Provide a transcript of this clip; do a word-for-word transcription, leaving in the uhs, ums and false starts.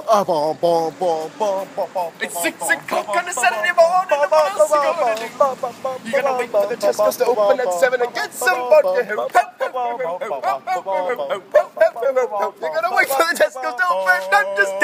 It's six o'clock on a Saturday morning. What else you gonna do? You gotta wait for the tescos to open at seven and get some vodka. You gotta wait for the tescos to open, not just